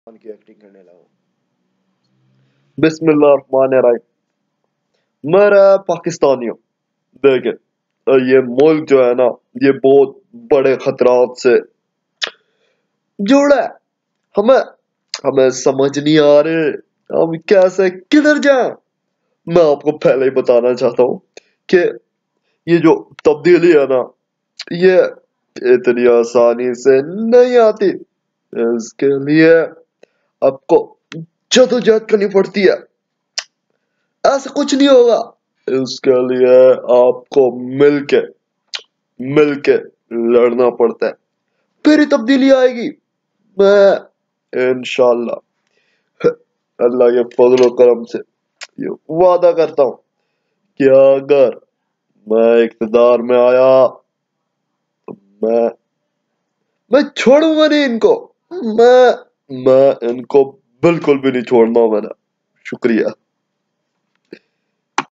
کی ایکٹنگ کرنے لگا. بسم اللہ الرحمن الرحیم. میرے پاکستانیوں دیکھیں یہ ملک جو ہے نا یہ بہت بڑے خطرات سے جڑا ہے. ہمیں سمجھ نہیں آ رہے ہم کیسے کدھر جائیں. میں آپ کو پہلے ہی بتانا چاہتا ہوں کہ یہ جو تبدیلی ہے نا یہ اتنی آسانی سے نہیں آتی. اس کے لیے آپ کو جدوجہد کرنی پڑتی ہے. ایسا کچھ نہیں ہوگا. اس کے لیے آپ کو مل کے لڑنا پڑتا ہے پھر ہی تبدیلی آئے گی. میں انشاءاللہ اللہ کے فضل و کرم سے یہ وعدہ کرتا ہوں کہ اگر میں اقتدار میں آیا تو میں چھوڑوں گا نہیں ان کو. میں ان کو بالکل بھی نہیں چھوڑنا. میں نے شکریہ.